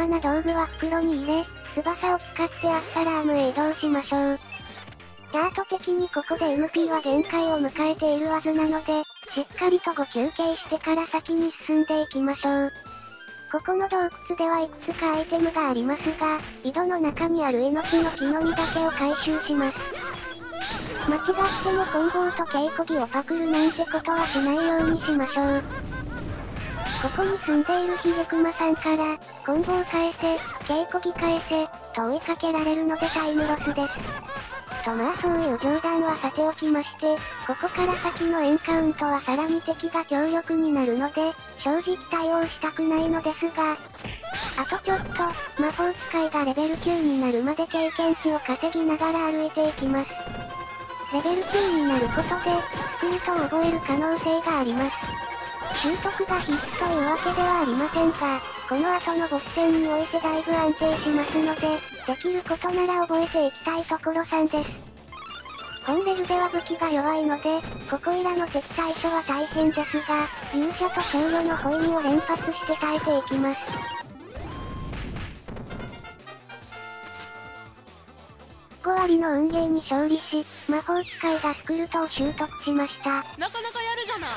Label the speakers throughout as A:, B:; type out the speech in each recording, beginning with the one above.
A: な道具は袋に入れ、翼を使ってアッサラームへ移動しましょう。チャート的にここで MP は限界を迎えているはずなので、しっかりとご休憩してから先に進んでいきましょう。ここの洞窟ではいくつかアイテムがありますが、井戸の中にある命の木の実だけを回収します。間違っても棍棒と稽古着をパクるなんてことはしないようにしましょう。ここに住んでいるヒゲクマさんから、棍棒返せ、稽古着返せ、と追いかけられるのでタイムロスです。とまあそういう冗談はさておきまして、ここから先のエンカウントはさらに敵が強力になるので、正直対応したくないのですが、あとちょっと、魔法使いがレベル9になるまで経験値を稼ぎながら歩いていきます。レベル9になることで、スクリュートを覚える可能性があります。習得が必須というわけではありませんが、この後のボス戦においてだいぶ安定しますので、できることなら覚えていきたいところ3です。本レルでは武器が弱いので、ここいらの敵対処は大変ですが、勇者と僧侶のホイミを連発して耐えていきます。5割の運ゲーに勝利し、魔法使いがスクルトを習得しました。
B: なかなかやるじゃない。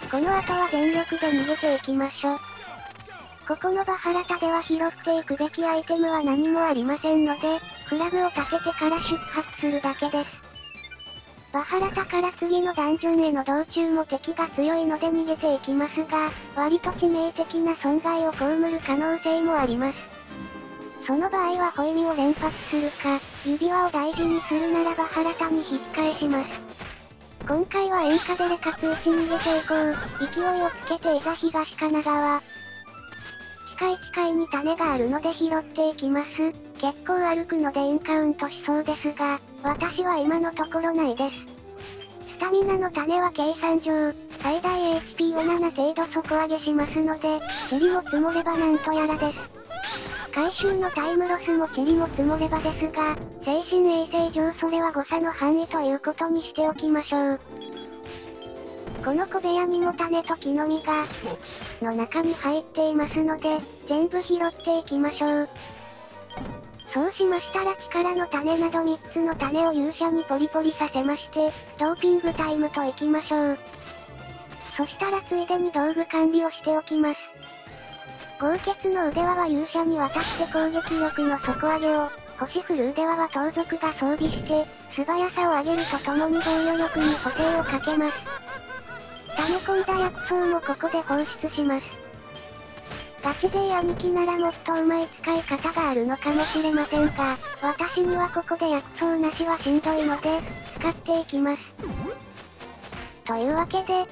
A: この後は全力で逃げていきましょう。ここのバハラタでは拾っていくべきアイテムは何もありませんので、フラグを立ててから出発するだけです。バハラタから次のダンジョンへの道中も敵が強いので逃げていきますが、割と致命的な損害を被る可能性もあります。その場合はホイミを連発するか、指輪を大事にするならバハラタに引き返します。今回は演歌でレカツ1逃げていこう。勢いをつけていざ東神奈川。近いに種があるので拾っていきます。結構歩くのでエンカウントしそうですが、私は今のところないです。スタミナの種は計算上、最大 HP を7程度底上げしますので、塵も積もればなんとやらです。回収のタイムロスも塵も積もればですが、精神衛生上それは誤差の範囲ということにしておきましょう。この小部屋にも種と木の実が、の中に入っていますので、全部拾っていきましょう。そうしましたら力の種など3つの種を勇者にポリポリさせまして、ドーピングタイムといきましょう。そしたらついでに道具管理をしておきます。豪傑の腕輪は勇者に渡して攻撃力の底上げを、星降る腕輪は盗賊が装備して、素早さを上げるとともに防御力に補正をかけます。溜め込んだ薬草もここで放出します。ガチ勢兄貴ならもっと上手い使い方があるのかもしれませんが、私にはここで薬草なしはしんどいので、使っていきます。というわけで、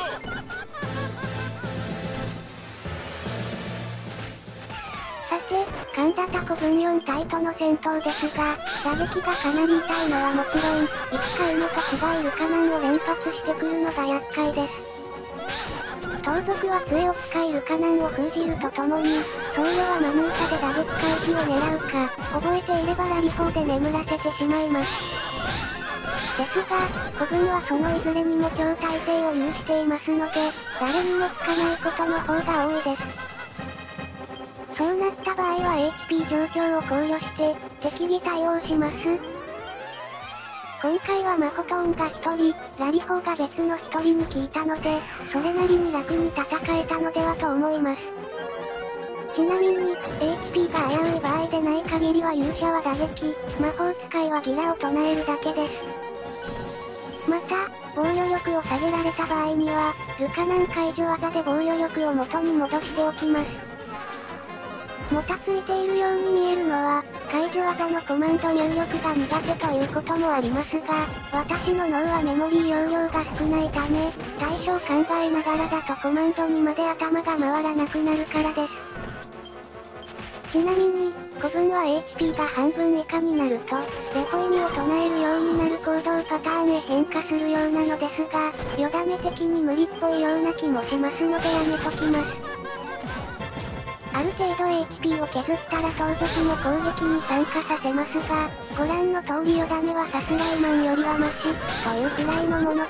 A: さて、神田タコ軍4体との戦闘ですが、打撃がかなり痛いのはもちろん、1回目と違うルカナンを連発してくるのが厄介です。盗賊は杖を使いルカナンを封じるとともに、僧侶はマヌータで打撃回避を狙うか、覚えていればラリフォーで眠らせてしまいます。ですが、古軍はそのいずれにも強耐性を有していますので、誰にもつかないことの方が多いです。そうなった場合は HP 状況を考慮して、適宜対応します。今回はマホトーンが1人、ラリホーが別の1人に聞いたので、それなりに楽に戦えたのではと思います。ちなみに、HP が危うい場合でない限りは勇者は打撃、魔法使いはギラを唱えるだけです。また、防御力を下げられた場合には、ルカナン解除技で防御力を元に戻しておきます。もたついているように見えるのは、解除技のコマンド入力が苦手ということもありますが、私の脳はメモリー容量が少ないため、対処を考えながらだとコマンドにまで頭が回らなくなるからです。ちなみに、古文は HP が半分以下になると、デフォ意味を唱えるようになる行動パターンへ変化するようなのですが、よだめ的に無理っぽいような気もしますのでやめときます。ある程度 HP を削ったら盗賊も攻撃に参加させますが、ご覧の通りよだめはさすらいマンよりはマシ、というくらいのものです。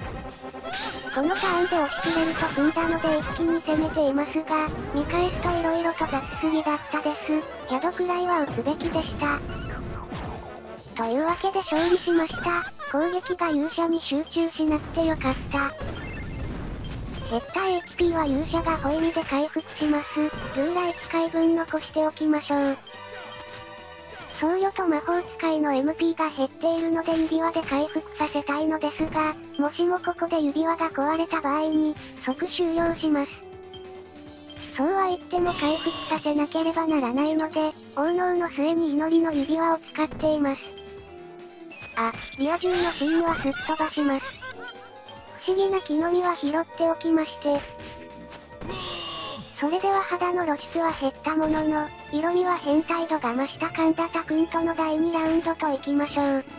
A: このターンで押し切れると踏んだので一気に攻めていますが、見返すと色と雑すぎだったです。ヤドくらいは打つべきでした。というわけで勝利しました。攻撃が勇者に集中しなくてよかった。減った HP は勇者がホイミで回復します。ルーラ1回分残しておきましょう。僧侶と魔法使いの MP が減っているので指輪で回復させたいのですが、もしもここで指輪が壊れた場合に、即終了します。そうは言っても回復させなければならないので、応能の末に祈りの指輪を使っています。リア充のシーンはすっ飛ばします。不思議な木の実は拾っておきまして。それでは肌の露出は減ったものの、色味は変態度が増した神田田くんとの第2ラウンドといきましょう。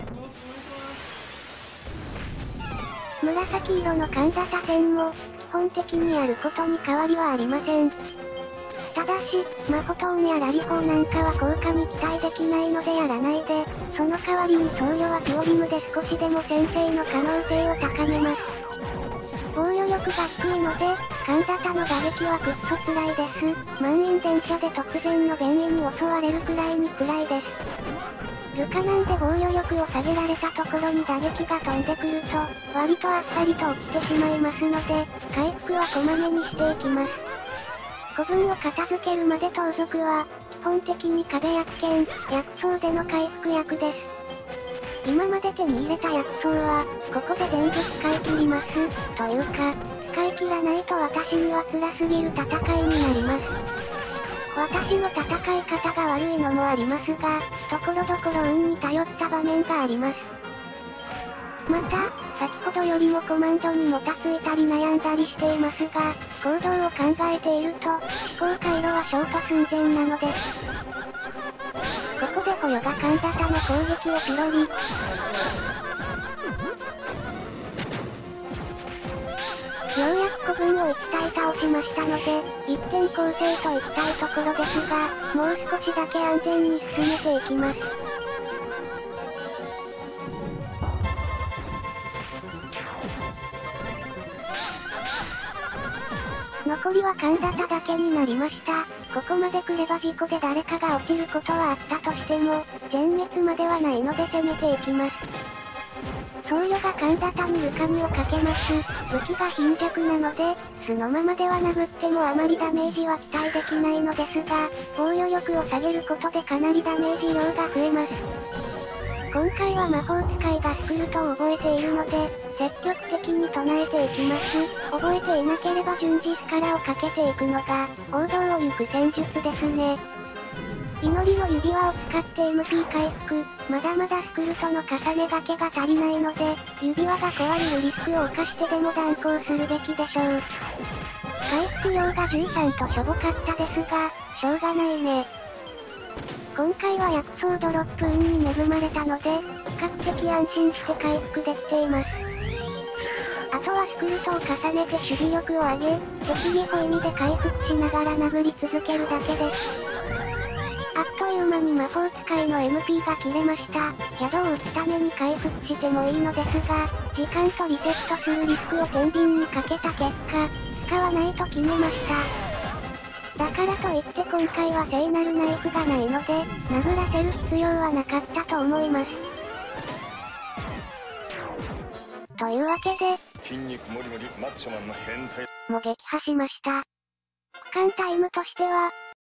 A: 紫色の神田田戦も、基本的にやることに変わりはありません。ただし、マホトーンやラリホーなんかは効果に期待できないのでやらないで、その代わりに僧侶はピオリムで少しでも先制の可能性を高めます。防御力が低いので、神田田の打撃はくっそ辛いです。満員電車で突然の便意に襲われるくらいに辛いです。ルカなんで防御力を下げられたところに打撃が飛んでくると、割とあっさりと落ちてしまいますので、回復はこまめにしていきます。古文を片付けるまで盗賊は、基本的に壁薬剣、薬草での回復薬です。今まで手に入れた薬草は、ここで全部使い切ります。というか、使い切らないと私には辛すぎる戦いになります。私の戦い方が悪いのもありますが、ところどころ運に頼った場面があります。また、先ほどよりもコマンドにもたついたり悩んだりしていますが、行動を考えていると、思考回路はショート寸前なのです。ここで捕虜が神田田の攻撃をピロリ。ようやく古文を1体倒しましたので、一点構成といきたいところですが、もう少しだけ安全に進めていきます。残りは神田田だけになりました。ここまで来れば事故で誰かが落ちることはあったとしても、全滅まではないので攻めていきます。僧侶が神田田にルカミをかけます。武器が貧弱なので、素のままでは殴ってもあまりダメージは期待できないのですが、防御力を下げることでかなりダメージ量が増えます。今回は魔法使いがスクルトを覚えているので、積極的に唱えていきます。覚えていなければ順次スカラをかけていくのが、王道を行く戦術ですね。祈りの指輪を使って MP 回復、まだまだスクルトの重ね掛けが足りないので、指輪が壊れるリスクを冒してでも断行するべきでしょう。回復量が13としょぼかったですが、しょうがないね。今回は薬草ドロップ運に恵まれたので、比較的安心して回復できています。あとはスクルトを重ねて守備力を上げ、適宜ホイミで回復しながら殴り続けるだけです。あっという間に魔法使いの MP が切れました。宿を打つために回復してもいいのですが、時間とリセットするリスクを天秤にかけた結果、使わないと決めました。だからといって今回は聖なるナイフがないので、殴らせる必要はなかったと思います。というわけで、
C: 筋肉もりもりマッチョマンの変態
A: も撃破しました。区間タイムとしては、